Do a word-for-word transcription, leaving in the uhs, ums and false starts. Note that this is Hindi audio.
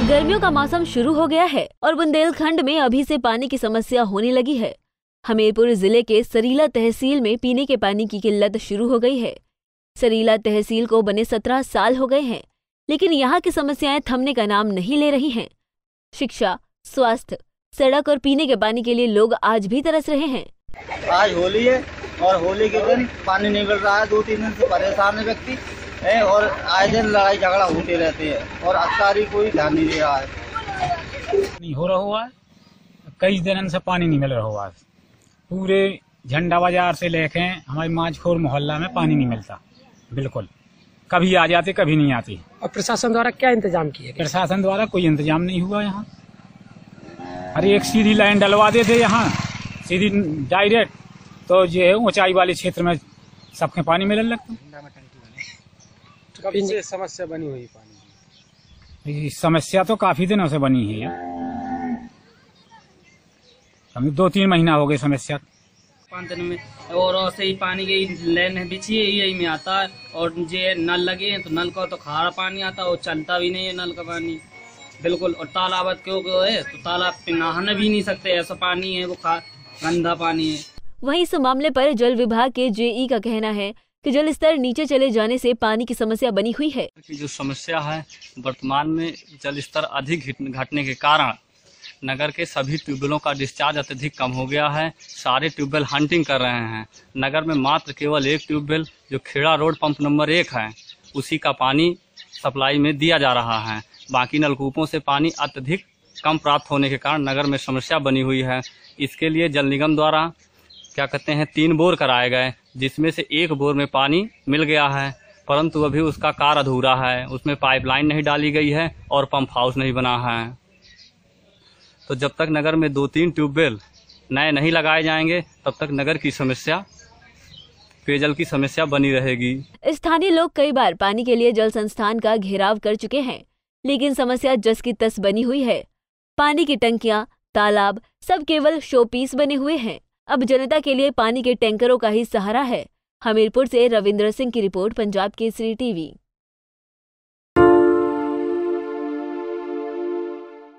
गर्मियों का मौसम शुरू हो गया है और बुंदेलखंड में अभी से पानी की समस्या होने लगी है। हमीरपुर जिले के सरीला तहसील में पीने के पानी की किल्लत शुरू हो गई है। सरीला तहसील को बने सत्रह साल हो गए हैं, लेकिन यहाँ की समस्याएं थमने का नाम नहीं ले रही हैं। शिक्षा, स्वास्थ्य, सड़क और पीने के पानी के लिए लोग आज भी तरस रहे हैं। आज होली है और होली के दिन पानी नहीं मिल रहा है। दो तीन दिन से परेशान है व्यक्ति है और आए दिन लड़ाई झगड़ा होते रहते हैं और अधिकारी कोई ध्यान नहीं दे रहा है। नहीं हो रहा हुआ है, कई दिनों से पानी नहीं मिल रहा हुआ है। पूरे झंडा बाजार से लेके हमारे माझखोर मोहल्ला में पानी नहीं मिलता बिल्कुल। कभी आ जाते कभी नहीं आती। और प्रशासन द्वारा क्या इंतजाम किया? प्रशासन द्वारा कोई इंतजाम नहीं हुआ यहाँ। अरे एक सीधी लाइन डलवा देते यहाँ सीधी डायरेक्ट, तो जो है ऊंचाई वाले क्षेत्र में सबके पानी मिलने लगता। कभी से समस्या बनी हुई पानी की? समस्या तो काफी दिनों से बनी है, हमें दो तीन महीना हो गए समस्या। पाँच दिन में और ऐसे ही पानी की लाइन बिछी है, यही में आता है और जे नल लगे हैं तो नल का तो खारा पानी आता है और चलता भी नहीं है नल का पानी बिल्कुल। और तालाब क्यों है तो तालाब पे नहाना भी नहीं सकते, ऐसा पानी है वो गंदा पानी है। वहीं इस मामले पर जल विभाग के जेई का कहना है कि जल स्तर नीचे चले जाने से पानी की समस्या बनी हुई है। जो समस्या है वर्तमान में जल स्तर अधिक घटने के कारण नगर के सभी ट्यूबवेलों का डिस्चार्ज अत्यधिक कम हो गया है। सारे ट्यूबवेल हंटिंग कर रहे हैं। नगर में मात्र केवल एक ट्यूबवेल जो खेड़ा रोड पंप नंबर एक है उसी का पानी सप्लाई में दिया जा रहा है। बाकी नलकूपों से पानी अत्यधिक कम प्राप्त होने के कारण नगर में समस्या बनी हुई है। इसके लिए जल निगम द्वारा क्या कहते हैं तीन बोर कराए गए, जिसमें से एक बोर में पानी मिल गया है, परंतु अभी उसका कार्य अधूरा है। उसमें पाइपलाइन नहीं डाली गई है और पंप हाउस नहीं बना है। तो जब तक नगर में दो तीन ट्यूबवेल नए नहीं लगाए जाएंगे तब तक नगर की समस्या पेयजल की समस्या बनी रहेगी। स्थानीय लोग कई बार पानी के लिए जल संस्थान का घेराव कर चुके हैं, लेकिन समस्या जस की तस बनी हुई है। पानी की टंकियां, तालाब सब केवल शोपीस बने हुए हैं। अब जनता के लिए पानी के टैंकरों का ही सहारा है। हमीरपुर से रविंद्र सिंह की रिपोर्ट, पंजाब केसरी टीवी।